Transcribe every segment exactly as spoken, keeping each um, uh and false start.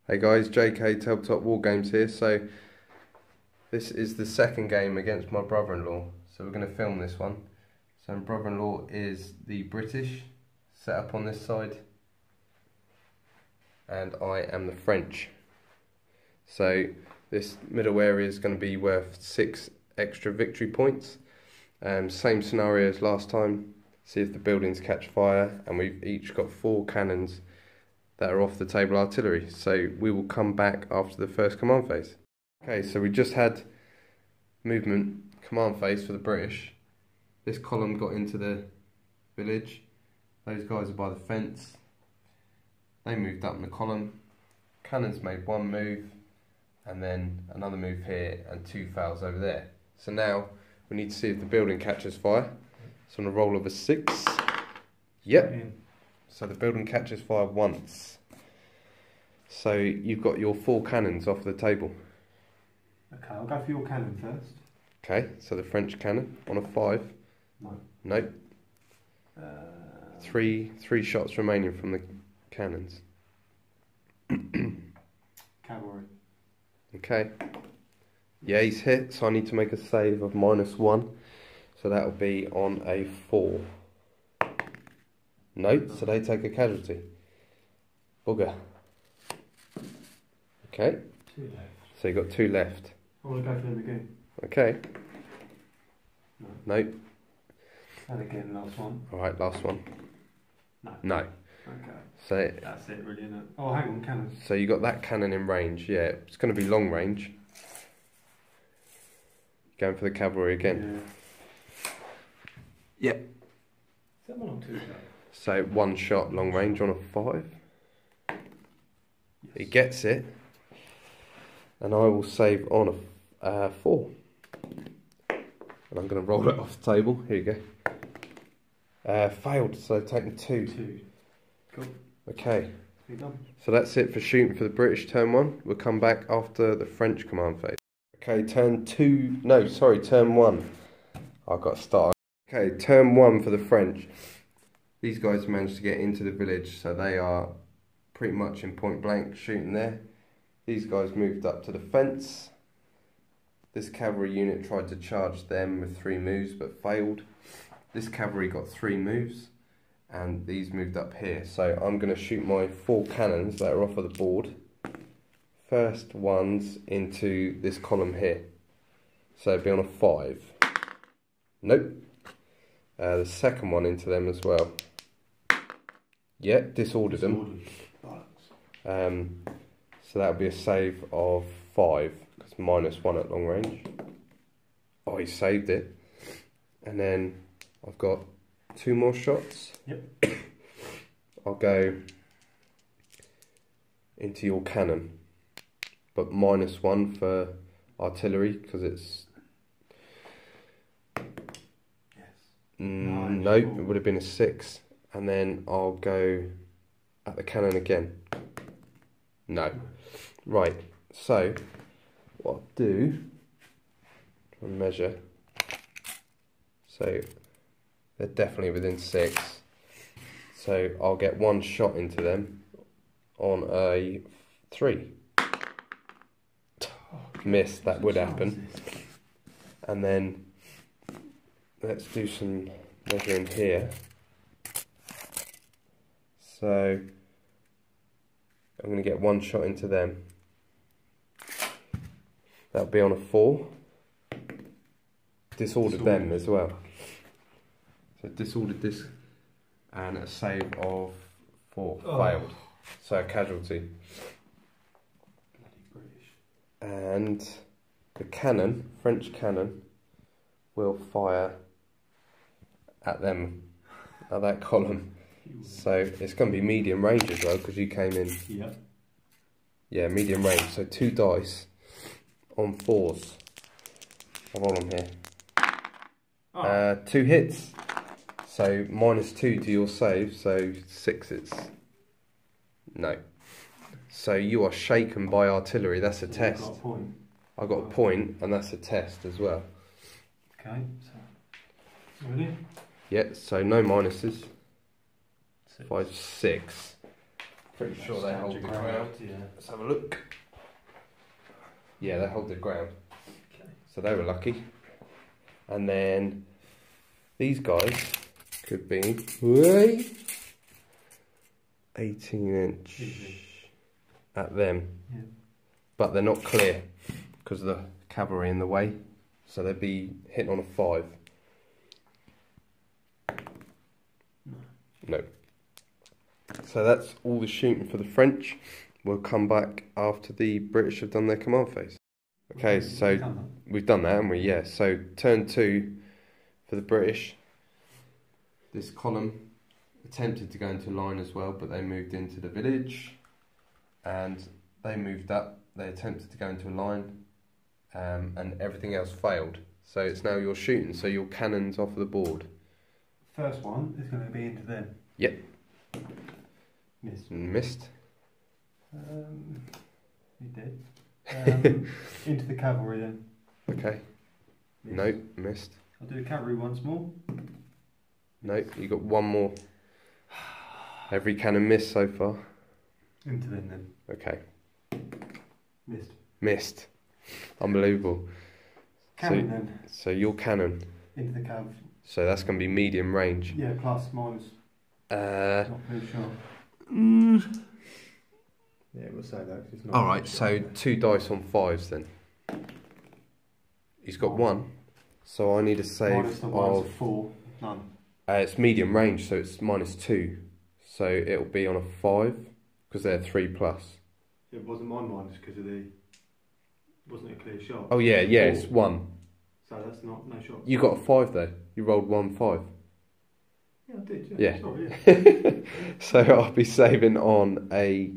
Hey guys, J K Tabletop War Games here. So this is the second game against my brother-in-law. So we're going to film this one. So my brother-in-law is the British, set up on this side, and I am the French. So this middle area is going to be worth six extra victory points. Um, same scenario as last time. See if the buildings catch fire, and we've each got four cannons that are off the table artillery. So we will come back after the first command phase. Okay, so we just had movement command phase for the British. This column got into the village. Those guys are by the fence. They moved up in the column. Cannons made one move, and then another move here, and two fails over there. So now we need to see if the building catches fire. So on a roll of a six. Yep. Yeah. So the building catches fire once. So you've got your four cannons off the table. Okay, I'll go for your cannon first. Okay, so the French cannon on a five. No. Nope. Uh, three three shots remaining from the cannons. Cavalry. Okay. Yeah, he's hit, so I need to make a save of minus one. So that'll be on a four. No, so they take a casualty. Bugger. Okay. Two left. So you've got two left. I want to go for them again. Okay. No. Nope. And again, last one. Alright, last one. No. No. Okay. So that's it, really, isn't it? Oh, hang on, cannon. So you got that cannon in range. Yeah, it's going to be long range. Going for the cavalry again. Yeah. Yep. Is that one or two? So one shot long range on a five. Yes. He gets it, and I will save on a uh, four. And I'm going to roll it off the table. Here you go. Uh, failed, so taking two. Two. Cool. Okay. You're done. So that's it for shooting for the British turn one. We'll come back after the French command phase. Okay, turn two. No, sorry, turn one. I've got to start. Okay, turn one for the French. These guys managed to get into the village, so they are pretty much in point blank shooting there. These guys moved up to the fence. This cavalry unit tried to charge them with three moves but failed. This cavalry got three moves, and these moved up here. So I'm going to shoot my four cannons that are off of the board. First one's into this column here. So it'd be on a five. Nope. Uh, the second one into them as well. Yeah, disordered them. Um, so that would be a save of five, because minus one at long range. Oh, he saved it. And then I've got two more shots. Yep. I'll go into your cannon, but minus one for artillery, because it's... Mm, no, it would have been a six. And then I'll go at the cannon again. No. Right, so what I'll do, try and measure. So they're definitely within six. So I'll get one shot into them on a three. Miss, that would happen. And then let's do some measuring here. So I'm going to get one shot into them. That'll be on a four. Disordered, disordered. them as well. So disordered this, and a save of four. Oh. Failed. So a casualty. Bloody British. And the cannon, French cannon, will fire at them, at that column. So it's going to be medium range as well, because you came in. Yeah. Yeah, medium range. So two dice on fours. I'll roll them here. Oh. Uh, two hits. So minus two to your save. So sixes. No. So you are shaken by artillery. That's a so test. Got a point. I got a point, and that's a test as well. Okay. So ready? Yeah. So no minuses. Six. Five, six. Pretty sure they hold the ground. ground. Yeah. Let's have a look. Yeah, they hold the ground. Okay. So they were lucky. And then these guys could be whey, eighteen inch Easy. at them. Yeah. But they're not clear because of the cavalry in the way. So they'd be hitting on a five. No. No. So that's all the shooting for the French. We'll come back after the British have done their command phase. Okay, so we've done that, haven't we? Yeah, so turn two for the British. This column attempted to go into line as well, but they moved into the village and they moved up. They attempted to go into a line um, and everything else failed. So it's now your shooting, so your cannon's off the board. First one is going to be into them. Yep. Missed. Missed. Um, he did. Um, into the cavalry then. Okay. Missed. Nope, missed. I'll do the cavalry once more. Nope, you got one more. Every cannon missed so far. Into them then. Okay. Missed. Missed. Unbelievable. Cannon so, then. So your cannon. Into the cav. So that's going to be medium range. Yeah, plus, minus. Uh, Not too sure. mm, Yeah, we'll say that 'cause it's not. Alright, so two dice on fives then. He's got one. So I need a save Minus the ones of... of four. None. Uh, it's medium range, so it's minus two. So it'll be on a five, because they're three plus. It wasn't mine minus because of the... Wasn't it a clear shot? Oh yeah, yeah, Four. it's one. So that's not, no shot. You got a five though. You rolled one five. Yeah, I did, yeah. Yeah. Sorry, yeah. So I'll be saving on a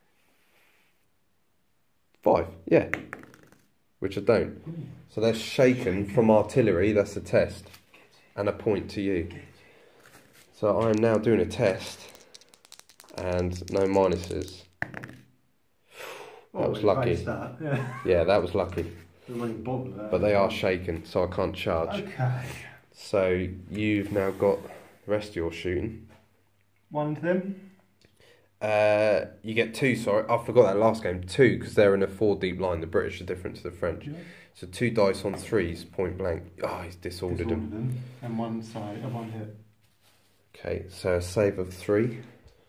five, yeah. Which I don't. So that's shaken from artillery, that's a test. And a point to you. So I am now doing a test. And no minuses. That was lucky. That, yeah. Yeah, that was lucky. That. But they are shaken, so I can't charge. Okay. So you've now got the rest of your shooting. One to them. Uh, you get two, sorry, I forgot that last game. Two, because they're in a four deep line. The British are different to the French. Yeah. So two dice on threes, point blank. Oh, he's disordered, Disordered him. them. And one side, uh, one hit. Okay, so a save of three.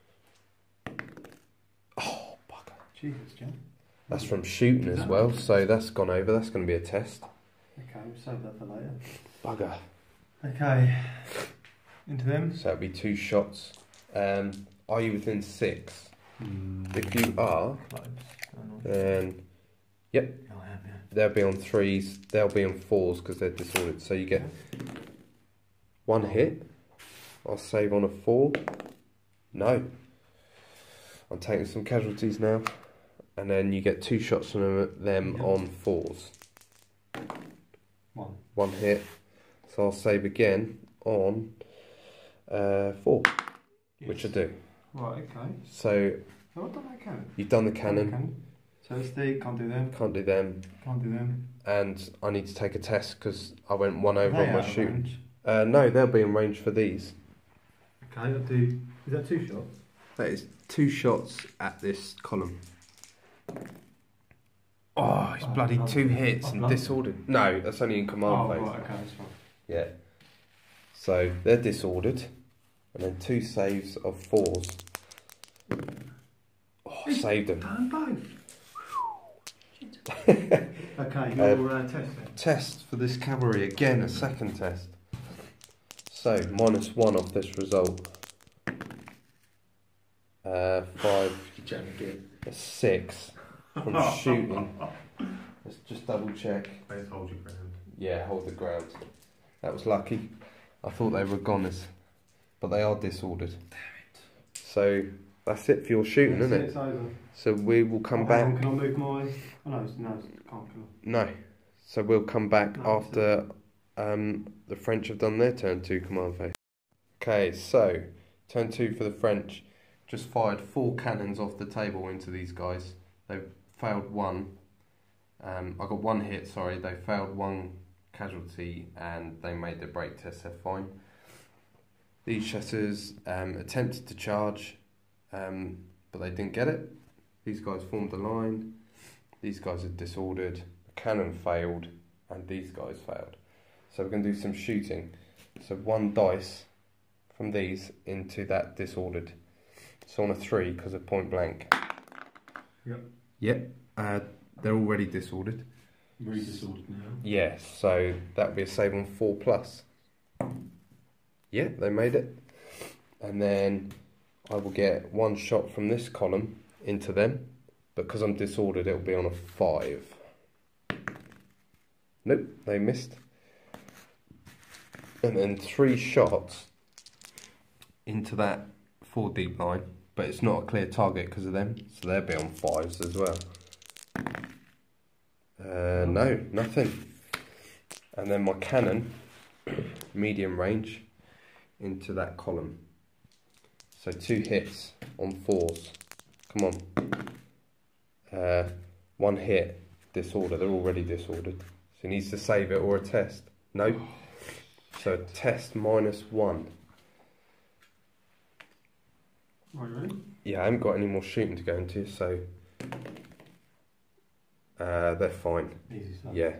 Oh, bugger. Jesus, Jim. That's from shooting as well, so that's gone over. That's going to be a test. Okay, we'll save that for later. Bugger. Okay. Into them. So it'll be two shots. Um, are you within six? Mm. If you are, Close. then yep, Oh, I am, yeah. they'll be on threes. They'll be on fours because they're disordered. So you get one hit. I'll save on a four. No. I'm taking some casualties now. And then you get two shots from them, them Yeah. on fours. One. One hit. So I'll save again on uh, four, Yes. which I do. Right, okay. So So I've done that cannon. you've done the Done the cannon. So it's the, can't do them. Can't do them. Can't do them. And I need to take a test because I went one over Are they on my out of shooting. range? Uh, no, they'll be in range for these. Okay, I'll do. Is that two shots? That is two shots at this column. Oh, it's Oh, bloody no. two hits Oh, and no. disordered. No, that's only in command Oh, phase. right, okay, that's fine. Yeah. So they're disordered. And then two saves of fours. Oh, I saved them. Done both. Okay, your uh, test then. Test for this cavalry again, a second test. So minus one off this result. Uh, five, a six from shooting. Let's just double check. Please hold your ground. Yeah, hold the ground. That was lucky. I thought they were goners, but they are disordered. Damn it. So that's it for your shooting, That's isn't it, it? it's over. So we will come Oh, back. hang on, can I move my... Oh no, it's, no, it's, can't, can I? No. So we'll come back No, that's after um, the French have done their turn two command phase. Okay, so turn two for the French. Just fired four cannons off the table into these guys. They failed one. Um, I got one hit, sorry. They failed one casualty and they made their break test, they're fine. These shutters um, attempted to charge. Um, but they didn't get it. These guys formed a line, these guys are disordered, the cannon failed, and these guys failed. So we're going to do some shooting. So one dice from these into that disordered. So on a three, because of point blank. Yep. Yep, uh, they're already disordered. Very disordered now. Yeah, so that would be a save on four plus. Yeah, they made it. And then I will get one shot from this column into them, but because I'm disordered, it'll be on a five. Nope, they missed. And then three shots into that four deep line, but it's not a clear target because of them, so they'll be on fives as well. Uh, no, nothing. And then my cannon, medium range, into that column. So two hits on fours. Come on. Uh, one hit, disorder. They're already disordered. So he needs to save it or a test. No. So test minus one. Right, ready? Yeah, I haven't got any more shooting to go into, so uh, they're fine. Easy stuff. Yeah.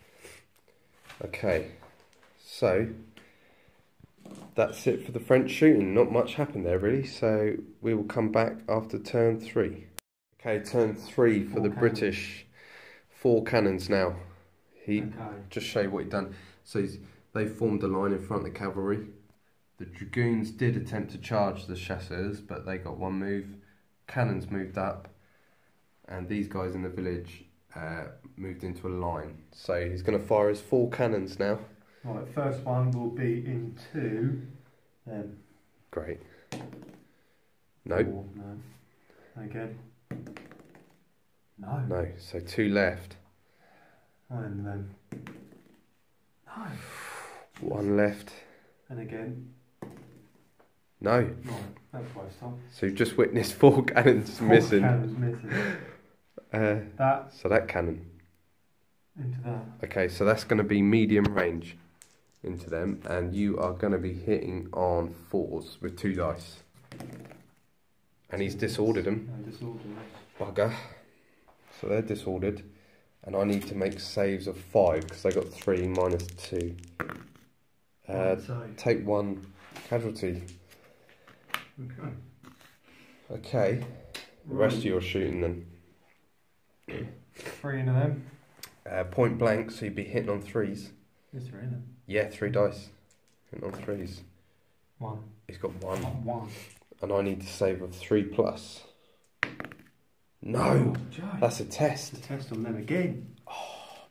Okay. So that's it for the French shooting. Not much happened there really. So we will come back after turn three. Okay, turn three for Four the cannons. British. Four cannons now. He Okay. just show you what he done. So he's, they formed a line in front of the cavalry. The dragoons did attempt to charge the chasseurs, but they got one move. Cannons moved up, and these guys in the village uh, moved into a line. So he's going to fire his four cannons now. Right, first one will be into them. Great. No. Four, no. Again. No. No. So two left. And then. No. One left. And again. No. Right, that's why I stopped. So you've just witnessed four cannons Four missing. cannons missing. Uh, That so that cannon. into that. Okay, so that's going to be medium range into them, and you are going to be hitting on fours with two dice. And he's disordered them. No, disordered. Bugger. So they're disordered, and I need to make saves of five because they got three minus two. Uh, So, take one casualty. okay. Okay. The rest of your shooting then. Three into them. Uh, point blank, so you'd be hitting on threes. Is there in them? Yeah, three dice. Hitting on threes. One. He's got one. One. And I need to save of three plus. No! Oh, Joe. That's a test. It's a test on them again. Oh,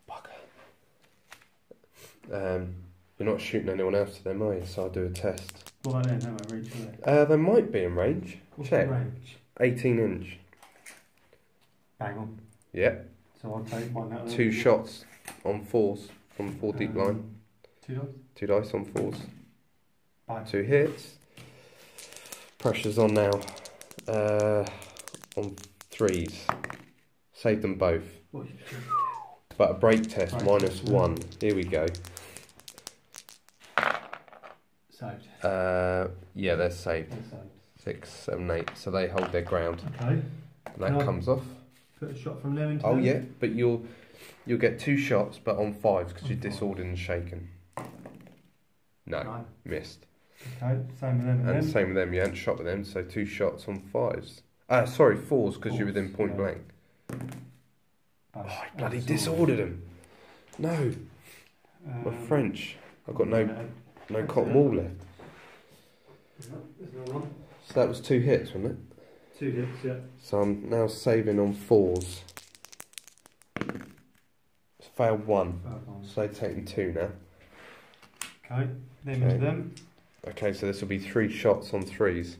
bugger. Um, you're not shooting anyone else to them, are you? So I'll do a test. What about them? How I reach for that? Uh, they might be in range. What's Check. the range? eighteen inch. Bang on. Yep. So I'll take one out of Two them. shots on fours from four deep Um, line. Two dots. Two dice on fours. Bang. Two hits. Pressure's on now. Uh, on threes. Saved them both. What you doing? But a break test, Break minus test, yeah. one. Here we go. Saved. Uh, yeah, they're saved. They're saved. Six, seven, eight. So they hold their ground. Okay. And that No. comes off. Put a shot from them into Oh them. yeah, but you'll you'll get two shots, but on fives because On you're fives. disordered and shaken. No, No. missed. Okay. Same with them and, And them. same with them. You hadn't shot with them, so two shots on fives. Ah, sorry, fours because you're Fours, within point yeah. blank. Bang. Oh, I bloody That's disordered him. No, all. my Um, French. I've got no yeah. no cotton wool left. There's no one. So that was two hits, wasn't it? Two hits, yeah. So I'm now saving on fours. Failed one, Five ones. so taking two now. Okay. Them Okay. into them. Okay, so this will be three shots on threes.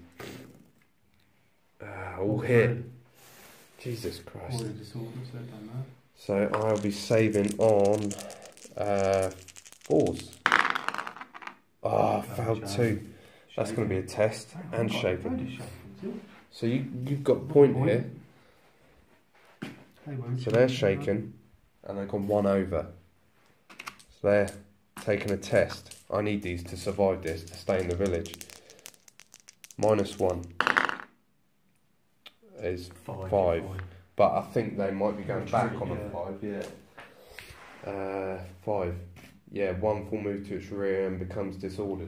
Ah, all All hit. three. Jesus Christ. Already disordered, so it don't matter. So I'll be saving on uh, fours. Oh, failed Shaken. two. That's going to be a test Hang on, and I've got a load shaken. of shakens, yeah. So you you've got point Point. here. They won't So they're shake, shaken, and they've gone one over. So they're taking a test. I need these to survive this to stay in the village. Minus one. is Five. five. Five. But I think they might be going back on Yeah. a five, yeah. Uh, five. Yeah, one full move to its rear and becomes disordered.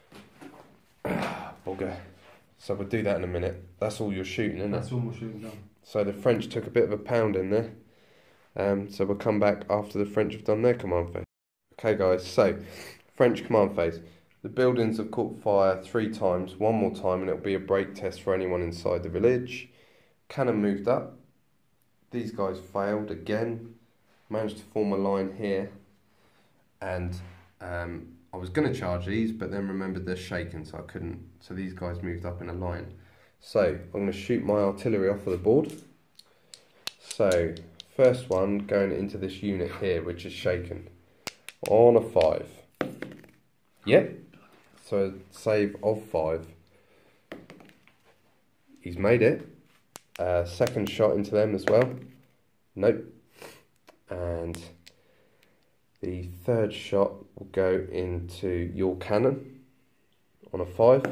Bugger. So we'll do that in a minute. That's all you're shooting, isn't That's it? all my shooting done. So the French took a bit of a pound in there. Um, so we'll come back after the French have done their command phase. Okay guys, so French command phase. The buildings have caught fire three times, one more time, and it'll be a break test for anyone inside the village. Cannon moved up. These guys failed again. Managed to form a line here. And um, I was going to charge these, but then remembered they're shaken, so I couldn't. So these guys moved up in a line. So I'm going to shoot my artillery off of the board. So first one going into this unit here, which is shaken. On a five. Yep. So a save of five. He's made it. Uh, second shot into them as well. Nope. And the third shot will go into your cannon on a five.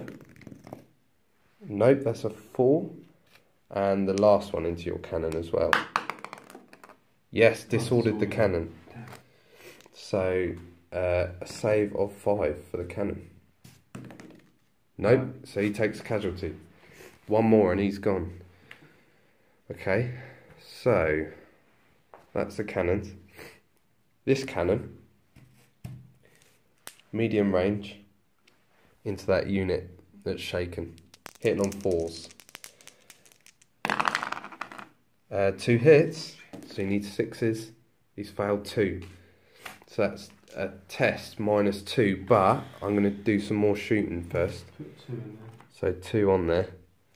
Nope, that's a four. And the last one into your cannon as well. Yes, disordered the cannon. So uh, a save of five for the cannon. Nope, so he takes a casualty. One more and he's gone. Okay, so that's the cannons. This cannon, medium range, into that unit that's shaken, hitting on fours. Uh, two hits, so he needs sixes. He's failed two. So that's a test minus two, but I'm going to do some more shooting first. Put two in there. So two on there.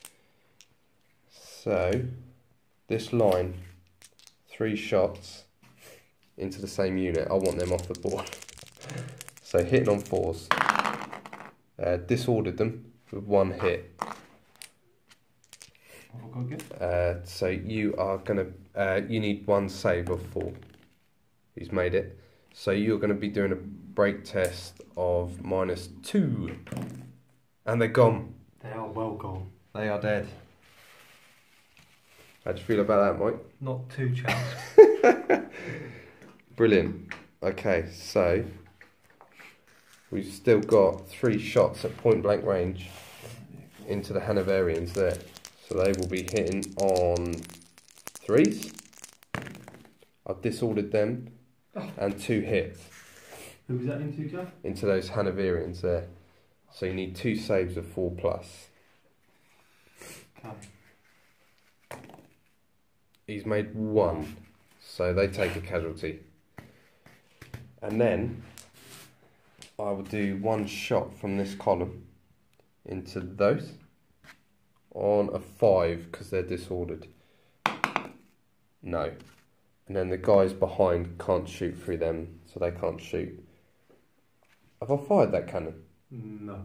So this line, three shots into the same unit. I want them off the board. So hitting on fours. Uh, disordered them with one hit. What have I got again? Uh, so you are gonna. Uh, you need one save of four. He's made it. So you're going to be doing a break test of minus two, and they're gone. They are well gone. They are dead. How do you feel about that, Mike? Not too chanced. Brilliant. Okay, so we've still got three shots at point blank range into the Hanoverians there. So they will be hitting on threes. I've disordered them and two hits Who was that into, Joe? into those Hanoverians there. So you need two saves of four plus. Okay. He's made one, so they take a casualty. And then I will do one shot from this column into those on a five because they're disordered. No. And then the guys behind can't shoot through them, so they can't shoot. Have I fired that cannon? No.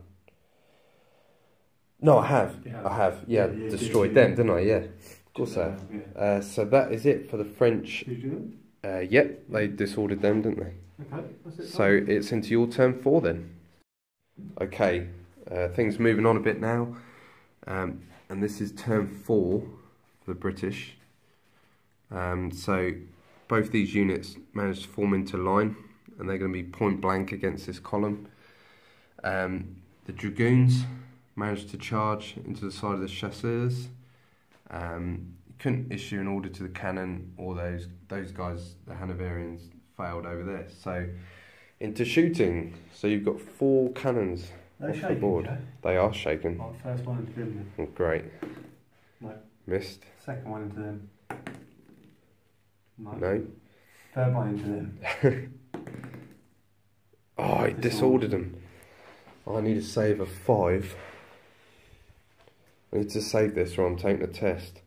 No, I have. You have. I have. Yeah, Yeah, yeah, destroyed yeah. them, didn't I? Yeah. Of course I have. Yeah. Uh, so that is it for the French. Did you do them? Uh, yep, they disordered them, didn't they? Okay, that's it. So it's into your turn four then. Okay, uh, things moving on a bit now. Um, and this is turn four for the British. Um, so both these units managed to form into line, and they're going to be point blank against this column. Um, the Dragoons managed to charge into the side of the chasseurs. Um, couldn't issue an order to the cannon, or those those guys, the Hanoverians, failed over there. So into shooting. So you've got four cannons They're off shaking, the board. Joe. They are shaken. Right, first one into them. Oh, great. No. Missed. Second one into them. No. No. Third one into them. Oh, he disordered them. I need a save of five. I need to save this or I'm taking the test.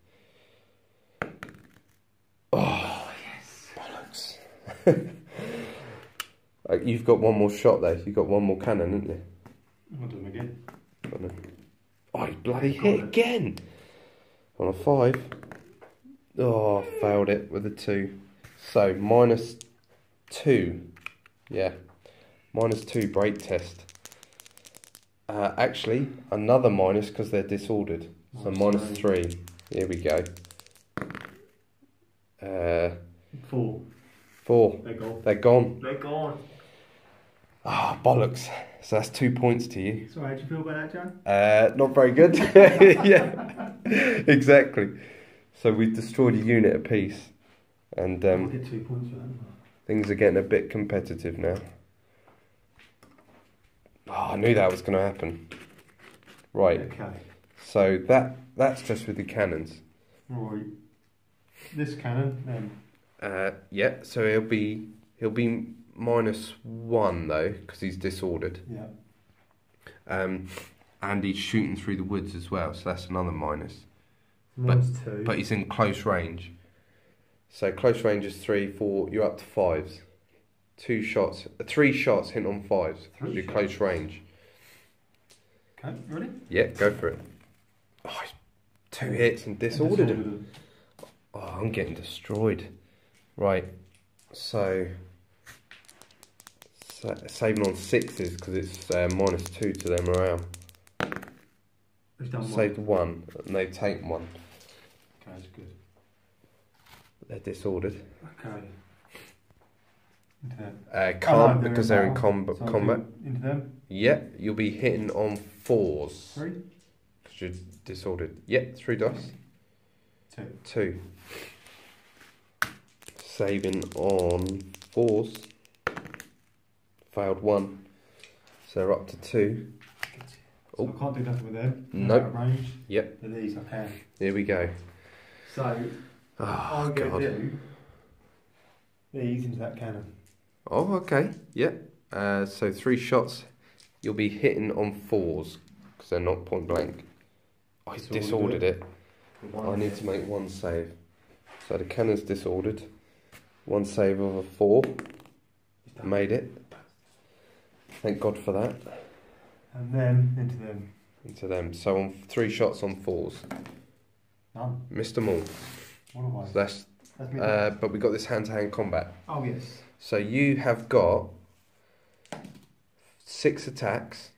Oh, yes. Bollocks. Uh, You've got one more shot there. You've got one more cannon, haven't you? I'll do them again. Got no- Oh, he bloody Got hit it. again. On a five. Oh, failed it with a two. So, minus two. Yeah. Minus two break test. Uh, actually, another minus because they're disordered. So, Minus minus three. Here we go. Uh, Four. four. They're gone. They're gone. They're gone. Ah, oh, bollocks. So that's two points to you. So how do you feel about that, John? Uh, not very good. Yeah, exactly. So we've destroyed a unit apiece, and um, I'll get two points for that. things are getting a bit competitive now. Oh, I knew that was going to happen. Right. Okay. So that that's just with the cannons. Right. This cannon, then. Uh, yeah. So he'll be he'll be minus one though because he's disordered. Yeah. Um, and he's shooting through the woods as well, so that's another minus. Minus but, two. But he's in close range. So close range is three, four. You're up to fives. Two shots, uh, three shots hit on fives. Three You're shots. close range. Okay, ready? Yeah, go for it. Oh, he's two hits and disordered him. Disordered. Oh, I'm getting destroyed. Right. So, sa saving on sixes because it's uh, minus two to their morale. He's done one. Saved one, and they've taken one. Okay, that's good. They're disordered. Okay. Into them. Uh, Oh, can't no, they're because they're in battle. combat. So I'll combat. do Into them. Yeah, you'll be hitting on fours. Three. Because you're disordered. Yeah, three dice. Two. Two. Saving on fours. Failed one. So they're up to two. So I can't do nothing with them. They're Nope. out of range. Yep. But these I can. Here we go. So Oh, I'm going God. to do these into that cannon. Oh, okay. Yeah. Uh, so three shots. You'll be hitting on fours. Because they're not point blank. Oh, he's Disordered disordered it. One I need hit. to make one save. So the cannon's disordered. One save of a four. Made it. Thank God for that. And then into them. Into them. So on three shots on fours. None. Missed them all. What am I? So that's. That's me. Uh, but we got this hand-to-hand combat. Oh yes. So you have got six attacks.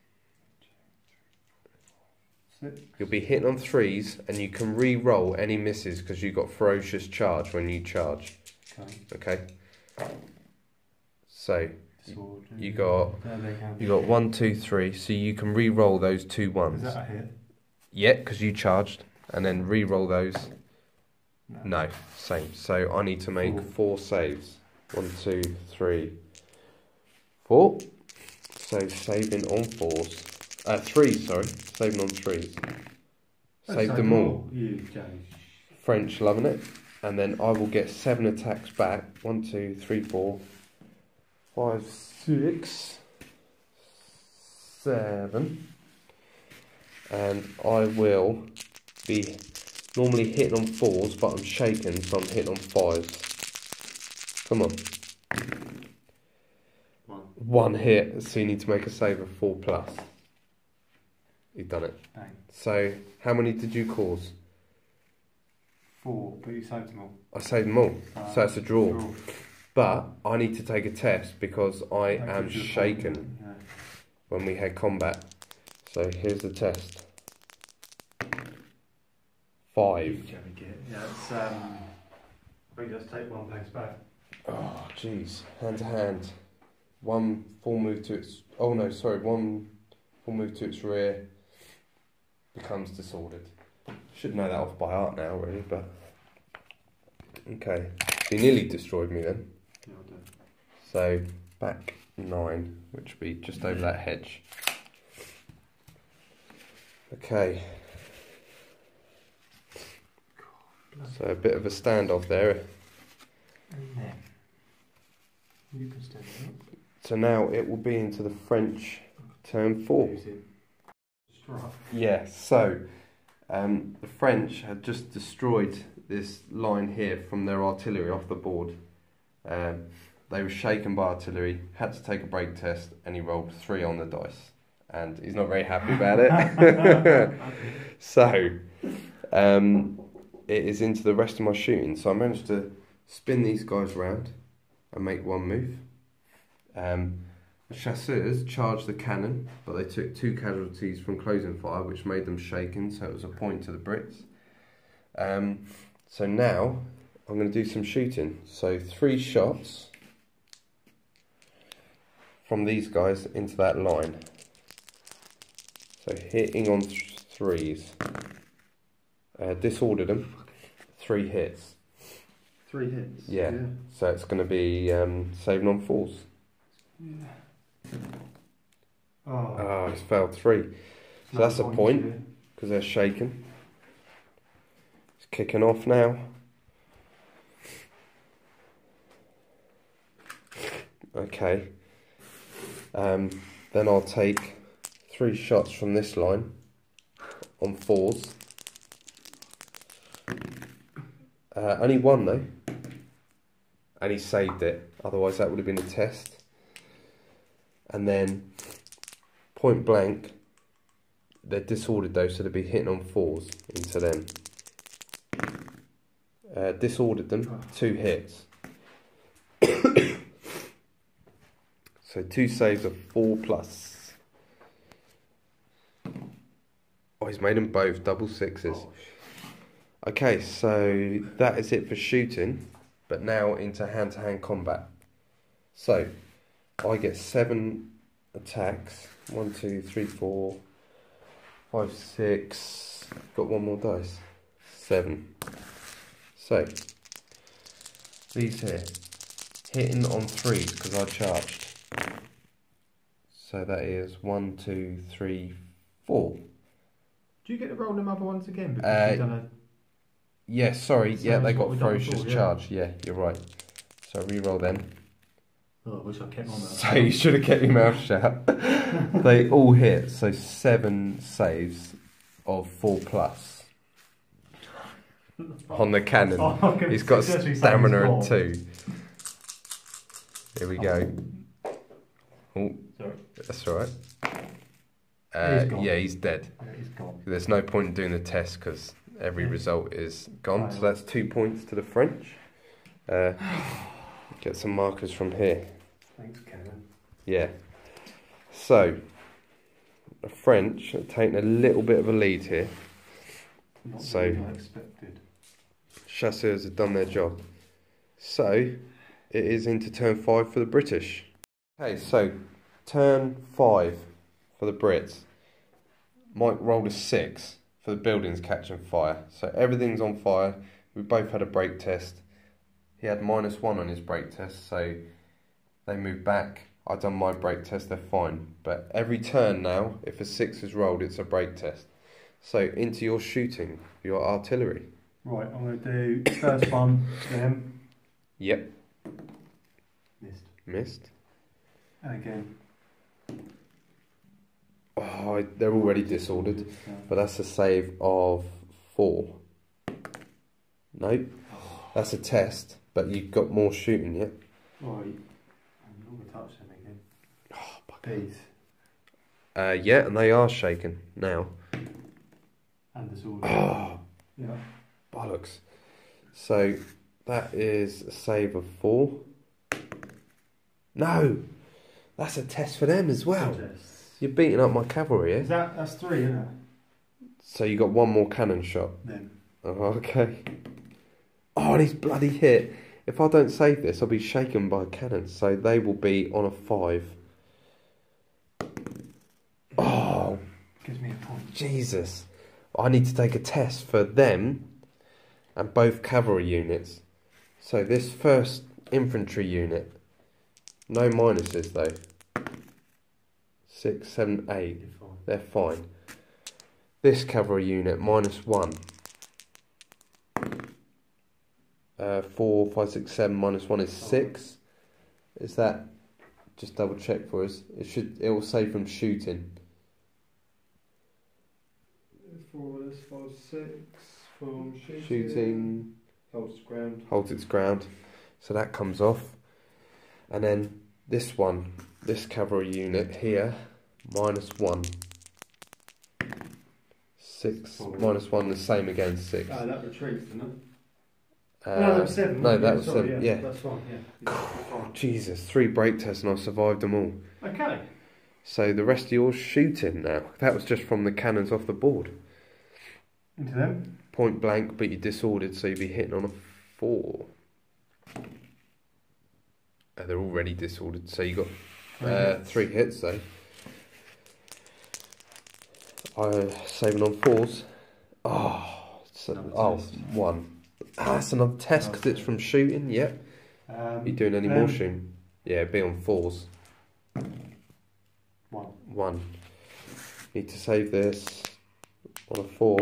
Six. You'll be hitting on threes, and you can re-roll any misses because you got ferocious charge when you charge. Okay. Okay. So Sword. you got There they can. you got one, two, three. So you can re-roll those two Is ones. that a hit? Yeah, because you charged, and then re-roll those. No. No, same. So I need to make Four. four saves. One, two, three, four. So saving on fours. Uh, threes, sorry. Saving on threes. Oh, Saved save them all. You Joe. French, loving it. And then I will get seven attacks back. One, two, three, four, five, six, seven. And I will be normally hitting on fours, but I'm shaking, so I'm hitting on fives. Come on. One. One hit, so you need to make a save of four plus. You've done it. Bang. So, how many did you cause? Four, but you saved them all. I saved them all, Uh, so it's a draw. draw. But I need to take a test because I That am gives you a shaken point, yeah. when we had combat. So here's the test. Five. You Joey get. Yeah, it's um. I think just take one pace back. Oh, jeez. Hand to hand. One full move to its. Oh no, sorry. One full move to its rear becomes disordered. Should know that off by heart now, really, but. Okay. So you nearly destroyed me then. Yeah, I'll do. So back nine, which would be just over that hedge. Okay. So a bit of a standoff there. And then you can stand up. So now it will be into the French turn four. Use it. Strike. Yeah, so um, the French had just destroyed this line here from their artillery off the board. Um, they were shaken by artillery, had to take a break test, and he rolled three on the dice. And he's not very happy about it. So, um, it is into the rest of my shooting. So I managed to spin these guys around and make one move. Um, the chasseurs charged the cannon, but they took two casualties from closing fire, which made them shaken, so it was a point to the Brits. Um, so now I'm going to do some shooting. So three shots from these guys into that line. So hitting on th threes. Uh, disordered them. Three hits. Three hits? Yeah. yeah. So it's going to be um, saving on fours. Yeah. Oh. Oh, it's failed three. So that's a point because they're shaking. It's kicking off now. Okay. Um, then I'll take three shots from this line on fours. Uh, only one though. And he saved it. Otherwise that would have been a test. And then point blank, they're disordered though, so they'll be hitting on fours into them. Uh, disordered them, two hits. So two saves of four plus. Oh, he's made them both double sixes. Okay, so that is it for shooting, but now into hand-to-hand combat. So I get seven attacks. One, two, three, four, five, six. Got one more dice. Seven. So these here, hitting on threes because I charged. So that is one, two, three, four. Do you get to roll them other ones again? Because Uh, you've done a... Yeah, sorry. Same Yeah, as they what got we've done ferocious before, yeah. charge. Yeah, you're right. So re-roll them. Oh, I wish I kept my mouth So you should have kept your mouth shut. They all hit, so seven saves of four plus on the cannon. Oh, He's got successfully stamina saved at his two. Here we go. Oh, Sorry. that's all right. Uh, He's gone. yeah, he's dead. Yeah, he's gone. There's no point in doing the test because every Yeah. result is gone. Right. So that's two points to the French. Uh, get some markers from here. Thanks, Cannon. Yeah. So, the French are taking a little bit of a lead here. Not So- really what I expected. Chasseurs have done their job. So, it is into turn five for the British. Okay, so, turn five for the Brits. Mike rolled a six for the buildings catching fire. So, everything's on fire. We both had a brake test. He had minus one on his brake test, so they moved back. I've done my brake test, they're fine. But every turn now, if a six is rolled, it's a brake test. So, into your shooting, your artillery. Right, I'm going to do first one, them. Yep. Missed. Missed. And again. Oh, I- they're already disordered. But that's a save of four. Nope. That's a test, but you've got more shooting yet. Right. I'm not going to touch them again. Oh, bugger. These. Uh, yeah, and they are shaken now. And the sword. Oh, Yeah. bollocks. So, that is a save of four. No! That's a test for them as well. Suggest. You're beating up my cavalry, Is eh? that, that's three, isn't it? So you got one more cannon shot. Then. Oh, okay. Oh, and he's bloody hit. If I don't save this, I'll be shaken by a cannon. So they will be on a five. Oh, Gives me a point. Jesus. I need to take a test for them and both cavalry units. So this first infantry unit, no minuses though. Six, seven, eight. You're fine. They're fine. This cavalry unit, minus one. Uh, four, five, six, seven, minus one is six. Is that, just double check for us. It should, it will say from shooting. Four, that's five, six. From shooting. Shooting, Holds ground. holds its ground. So that comes off. And then this one, this cavalry unit here, minus one. Six, Four. minus one, the same again, six. Ah, that retreats, didn't it? Uh, no, that was seven. No, wasn't that it? was Sorry, seven, yeah. yeah. That's fine, yeah. yeah fine. Jesus, three break tests and I survived them all. Okay. So the rest of yours shooting now. That was just from the cannons off the board. Into them. point blank, but you're disordered, so you'd be hitting on a four. Uh, they're already disordered, so you got uh, three hits though. I'm saving on fours. Oh, so, oh one. Ah, that's another test because it's from shooting. Yep. Um, Are you doing any um, more shooting? Yeah, be on fours. One. One. Need to save this on a four.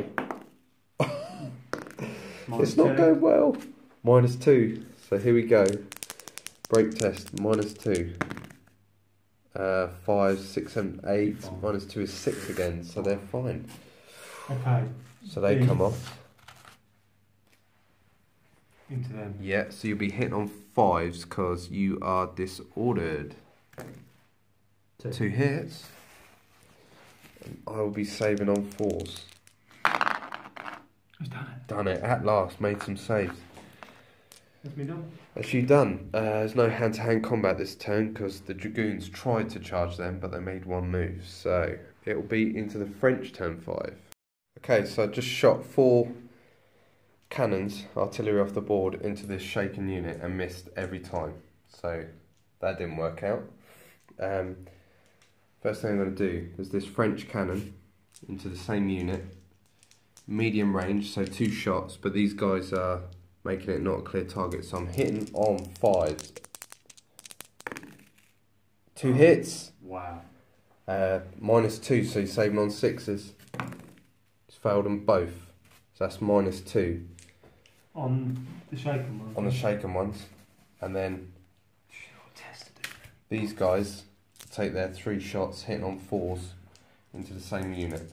It's not two. Going well. Minus two. So here we go. Break test. Minus two. Uh, five, six, seven, eight. Fine. Minus two is six again. So they're fine. Okay. So they B. come off. Into them. Yeah. So you'll be hitting on fives because you are disordered. Two, two hits. And I will be saving on fours. Who's done it? Done it at last. Made some saves. That's me done. That's you done. Uh, there's no hand-to-hand combat this turn because the Dragoons tried to charge them, but they made one move. So it will be into the French turn five. Okay, so I just shot four cannons, artillery off the board, into this shaken unit and missed every time. So that didn't work out. Um, first thing I'm going to do is this French cannon into the same unit. Medium range, so two shots, but these guys are making it not a clear target, so I'm hitting on fives. Two hits. Wow. Uh, minus two, so you're saving on sixes. It's failed them both, so that's minus two. On the shaken ones? On the shaken ones. And then these guys take their three shots, hitting on fours into the same unit.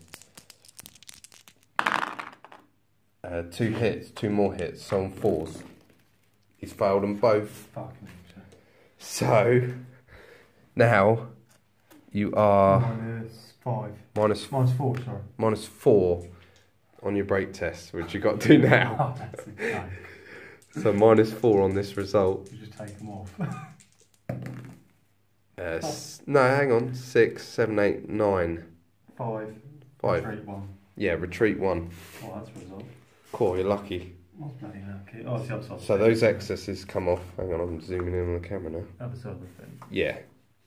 Uh, two hits, two more hits, so on fours. He's failed them both. Fucking so, now, you are... Minus five. Minus, minus four, sorry. Minus four on your break test, which you got to do now. Oh, that's a joke. So minus four on this result. You just take them off. uh, oh. No, hang on. Six, seven, eight, nine. Five. Five. Retreat one. Yeah, retreat one. Oh, that's a result. Cool, you're lucky. What's bloody lucky? Oh, it's the other side. So those excesses come off. Hang on, I'm zooming in on the camera now. Other side of the thing. Yeah.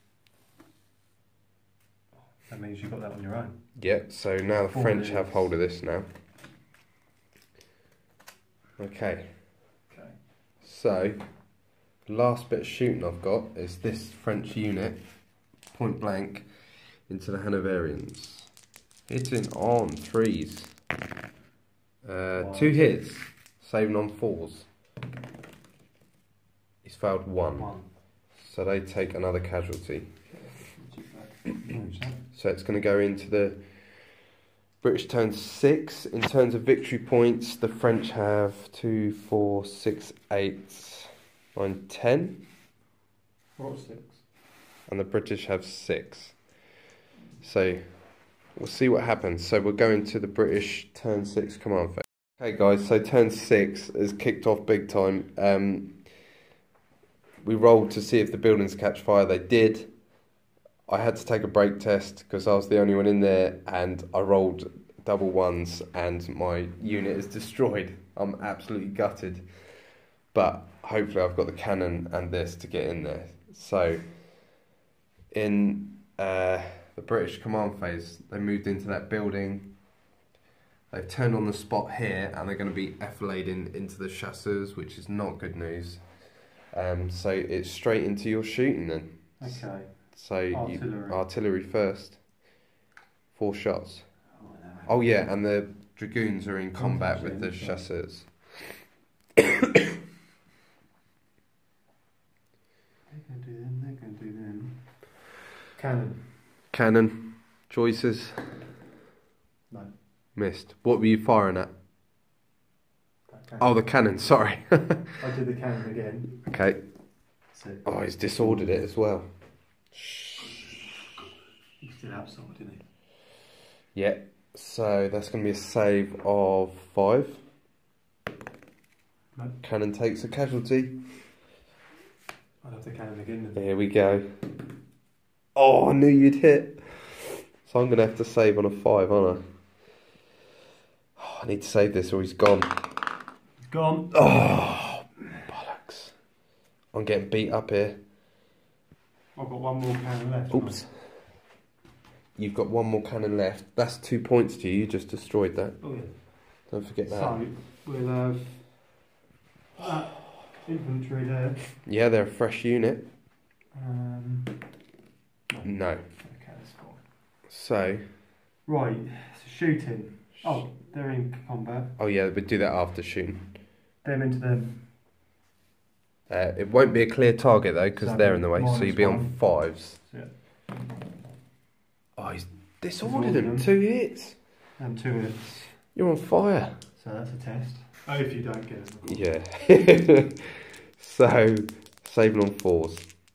That means you got that on your own. Yeah, so now the Four French minutes. have hold of this now. Okay. Okay. So, the last bit of shooting I've got is this French unit, point blank, into the Hanoverians. Hitting on threes. Uh, wow. Two hits, saving on fours. He's failed one. One. So they take another casualty. So it's going to go into the British turn six. In terms of victory points, the French have two, four, six, eight, nine, ten. What six? And the British have six. So we'll see what happens. So we'll go into the British turn six command phase. Okay guys, so turn six has kicked off big time. Um, we rolled to see if the buildings catch fire. They did. I had to take a break test because I was the only one in there and I rolled double ones and my unit is destroyed. I'm absolutely gutted. But hopefully I've got the cannon and this to get in there. So in uh, the British command phase, they moved into that building. They've turned on the spot here and they're going to be effilading into the chasseurs, which is not good news. Um, so it's straight into your shooting then. Okay. So artillery. You, artillery first. Four shots. Oh, no. Oh yeah, and the Dragoons are in combat with the chasseurs. They're going to do them, they're going to do them. Cannon. Cannon. Choices. No. Missed. What were you firing at? Oh, the cannon, sorry. I did the cannon again. Okay. Six. Oh, he's disordered it as well. He's still outside, isn't he? Yeah. So that's going to be a save of five. No. Cannon takes a casualty. I'll have the cannon again. Here we go. Oh, I knew you'd hit. So I'm going to have to save on a five, aren't I? I need to save this or he's gone. He's gone. Oh, bollocks. I'm getting beat up here. I've got one more cannon left. Oops. You've got one more cannon left. That's two points to you. You just destroyed that. Oh yeah. Don't forget that. So, we'll have that infantry there. Yeah, they're a fresh unit. Um, no. No. Okay, that's fine. So. Right, so shooting. Oh, they're in combat. Oh yeah, we do that after shooting. Them into them. Uh, it won't be a clear target though, because So they're in the way. So you'll be on one. fives. Yeah. Oh, he's disordered Disordered him. them. Two hits. And two hits. You're on fire. So that's a test. Oh, if you don't get them. Yeah. So, saving on fours.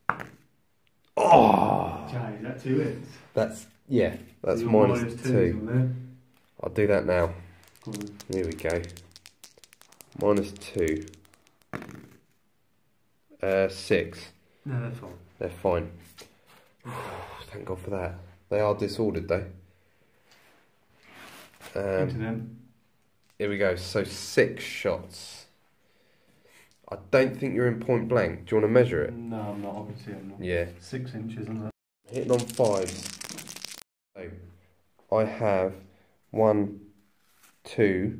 Oh! Jay, is that two hits? That's, yeah, that's So minus, minus twos two. on there. I'll do that now. Go on. Here we go. Minus two. Uh, six. No, that's fine. They're fine. Thank God for that. They are disordered though. Um, into them. Here we go. So six shots. I don't think you're in point blank. Do you want to measure it? No, I'm not. I can see I'm not. Yeah. Six inches, isn't it? Hitting on fives. So I have one, two,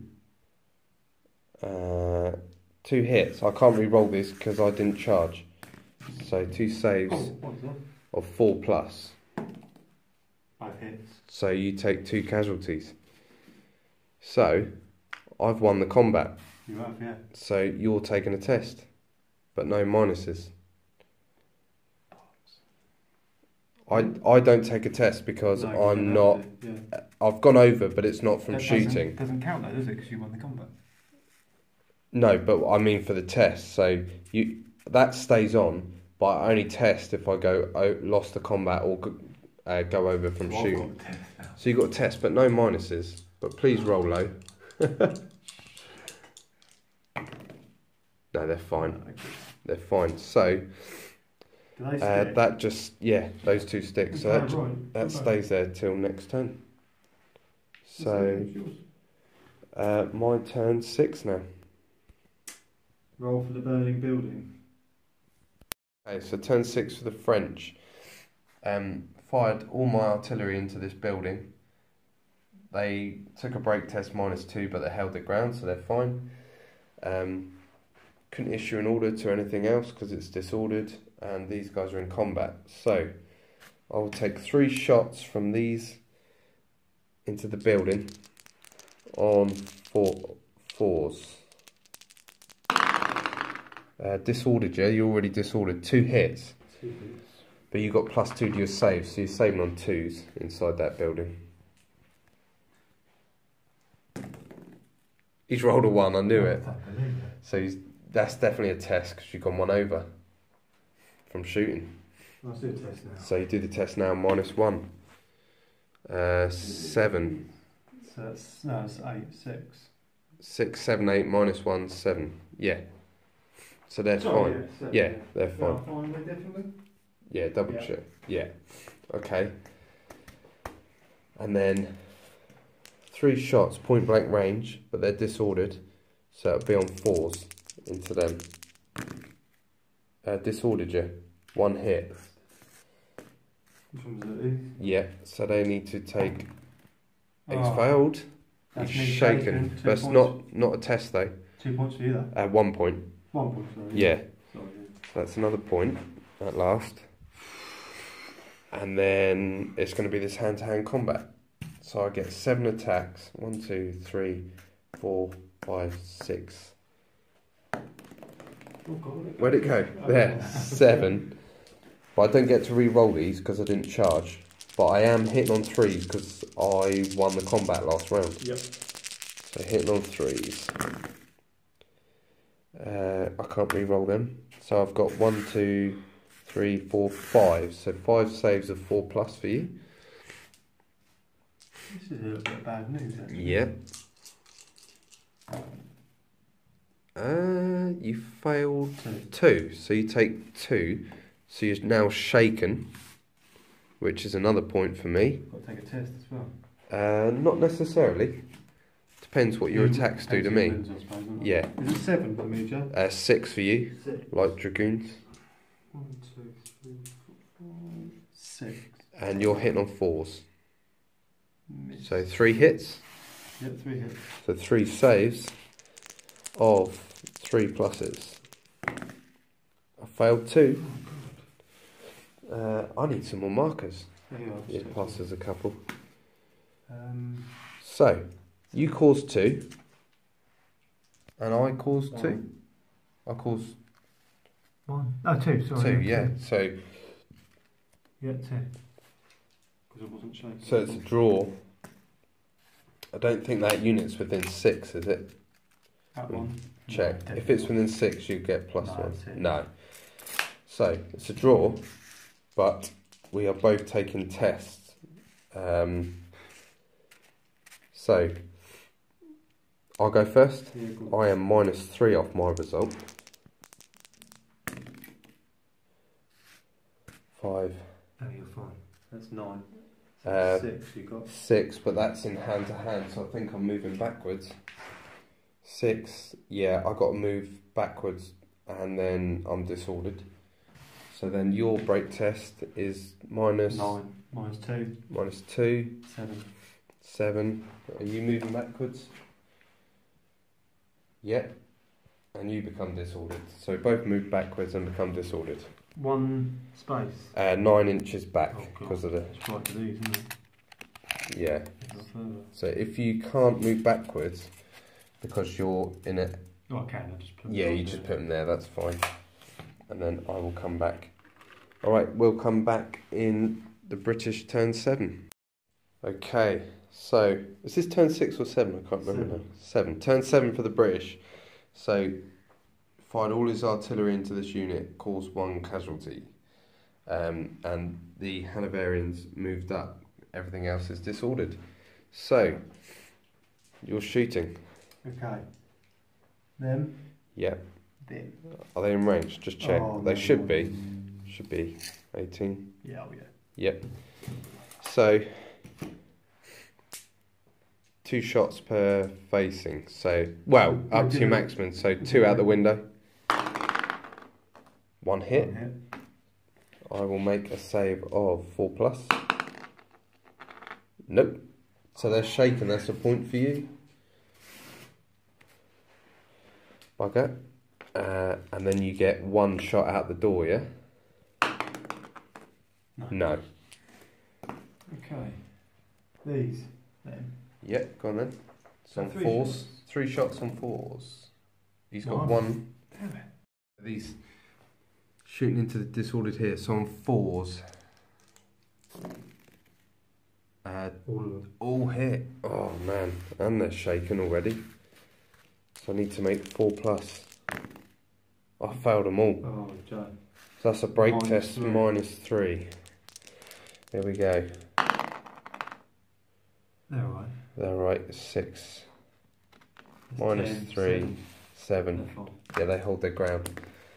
uh, two hits. I can't re-roll this because I didn't charge. So two saves Oh, what's that? of four plus. Five hits. So you take two casualties. So I've won the combat. You have, yeah. So you're taking a test, but no minuses. I I don't take a test because No, 'cause I'm you not. have to, yeah. I've gone over, but it's not from That shooting. Doesn't, doesn't count though, does it? Because you won the combat. No, but I mean for the test. So you that stays on, but I only test if I go oh, lost the combat or go, uh, go over from So I've shooting. got a test now. So you got a test, but no minuses. But please roll low. No, they're fine. Okay. They're fine. So Do they uh, stick? that just yeah, those two sticks. So that, Okay, ju- right. that Okay. stays there till next turn. So It's yours. uh, my turn six now. Roll for the burning building. Okay, so turn six for the French. Um, fired all my artillery into this building. They took a break test minus two, but they held their ground, so they're fine. Um, couldn't issue an order to anything else because it's disordered, and these guys are in combat. So I will take three shots from these into the building on four fours. Uh, disordered, yeah, you already disordered. Two hits. Two hits. But you got plus two to your save, so you're saving on twos inside that building. He's rolled a one, I knew Oh, it. I don't believe it. So he's, that's definitely a test because you've gone one over from shooting. Let's do a test now. So you do the test now, minus one. Uh, seven. So that's, no, it's eight, six. Six, seven, eight, minus one, seven. Yeah. So they're Sorry, fine. yeah, seven, Yeah, yeah. they're Yeah, fine. fine, they definitely. Yeah, double Yeah. check. Yeah. Okay. And then three shots, point blank range, but they're disordered, so it'll be on fours into them. Uh, disordered, yeah. One hit. Which one's it? Yeah, so they need to take. He's Oh, failed. that's He's me shaken. shaken, two That's points. not not a test though. Two points for you though. Uh, one point. One point, sorry. Yeah. Sorry. So that's another point at last. And then it's going to be this hand-to-hand combat. So I get seven attacks. One, two, three, four, five, six. Oh, God, Where'd it go? Oh, There, yeah. seven. But I don't get to re-roll these because I didn't charge. But I am hitting on threes because I won the combat last round. Yep. So hitting on threes. Uh, I can't re-roll them. So I've got one, two, three, four, five. So five saves of four plus for you. This is a little bit of bad news, actually. Yeah. Uh, you failed Two. two. So you take two. So you're now shaken, which is another point for me. Got to take a test as well. Uh, not necessarily. depends what your attacks do to me. Wins, I suppose, isn't it? Yeah. Is it seven for me, Joe? Uh, six for you, Six. like dragoons. One, two, three, four, five, six. And you're hitting on fours. Miss. So three hits. Yep, three hits. So three saves of three pluses. I failed two. Uh, I need some more markers. There you are. Yeah, passes a couple. Um, So, you caused two. And I caused two. One. I caused one. Oh, two, sorry. two, yeah. So, Yeah, two. Because I wasn't shaking. so it's a draw. I don't think that unit's within six, is it? That one. Check. No, If it's within six, you get plus No, one. that's it. No. So, it's a draw, but we are both taking tests. Um, so, I'll go first. Yeah, good. I am minus three off my result. Five. Oh, you're fine. That's nine. So Uh, six you got. Six, but that's in hand to hand, so I think I'm moving backwards. Six, yeah, I got to move backwards and then I'm disordered. So then your break test is minus Nine. Minus two. minus two, Seven. seven. Are you moving backwards? Yep. And you become disordered. So we both move backwards and become disordered. One space. Uh, nine inches back Oh, God. because of the It's right to these, isn't it? yeah. It's not further. So if you can't move backwards because you're in a Oh, I can. I just put them yeah, on you just there. put them there. That's fine. And then I will come back. All right, we'll come back in the British turn seven. Okay, so is this turn six or seven? I can't remember now. Seven. Turn seven for the British. So fired all his artillery into this unit, caused one casualty, um, and the Hanoverians moved up. Everything else is disordered. So you're shooting. Okay. Them. Yeah. Them. Are they in range? Just check. Oh, they no, should no. be. Should be eighteen. Yeah, oh, yeah. Yep. So two shots per facing. So well, up to maximum. So two out the window. One hit. One hit. I will make a save of four plus. Nope. So they're shaken. That's a point for you. Bugger. Uh, and then you get one shot out the door, yeah? No. No. Okay. These. Them. Yep, go on then. So on Three fours. shots. Three shots on fours. He's got One. one. Damn it. These shooting into the disordered here. So on fours. Uh, All of them. all hit. Oh man. And they're shaken already. So I need to make four plus. I failed them all. Oh, Joe. So that's a break Minus test three. minus three. There we go. They're right. They're right. Six. That's Minus ten, three. seven. Seven. They're fine. Yeah, they hold their ground.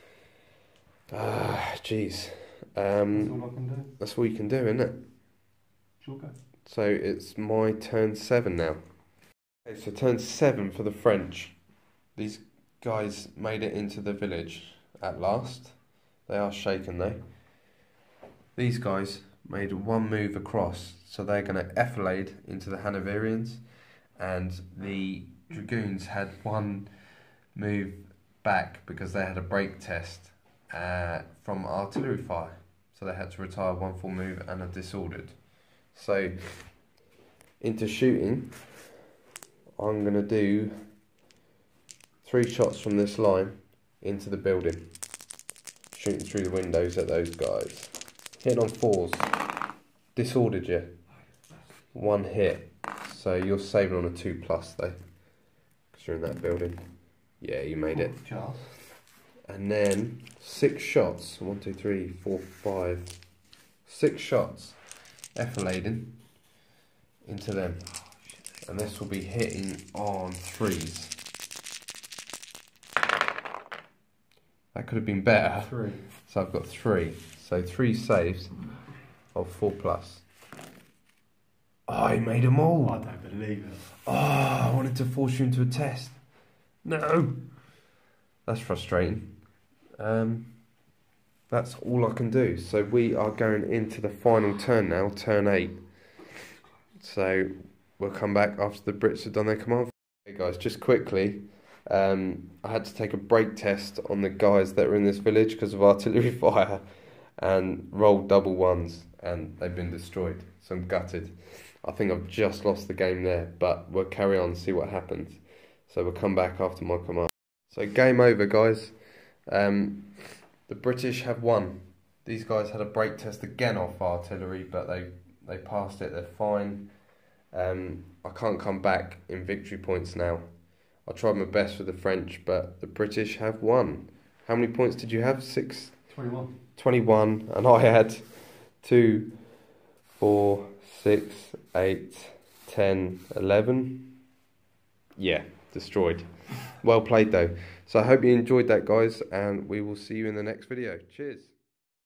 Ah, jeez. That's Um, all I can do. that's all you can do, isn't it? Sure go. So it's my turn seven now. Okay, so turn seven for the French. These guys made it into the village at last. They are shaken though. These guys made one move across, so they're going to effilade into the Hanoverians, and the dragoons had one move back because they had a break test uh, from artillery fire, so they had to retire one full move and are disordered. So into shooting, I'm going to do three shots from this line into the building, shooting through the windows at those guys. Hitting on fours, disordered you. One hit, so you're saving on a two plus though, because you're in that building. Yeah, you made it. Charles. And then six shots. One, two, three, four, five. Six shots, effilading into them, and this will be hitting on threes. That could have been better. Three. So I've got three. So three saves of four plus. Oh, he made them all. I don't believe it. Oh, I wanted to force you into a test. No. That's frustrating. Um, that's all I can do. So we are going into the final turn now, turn eight. So we'll come back after the Brits have done their command. Hey guys, just quickly, um, I had to take a break test on the guys that were in this village because of artillery fire and rolled double ones and they've been destroyed. So I'm gutted. I think I've just lost the game there, but we'll carry on and see what happens. So we'll come back after my command. So game over, guys. Um, the British have won. These guys had a break test again off artillery, but they, they passed it. They're fine. Um, I can't come back in victory points now. I tried my best with the French, but the British have won. How many points did you have? Six? twenty-one. twenty-one, and I had two, four, six, eight, ten, eleven. Yeah, destroyed. Well played though. So I hope you enjoyed that, guys, and we will see you in the next video. Cheers.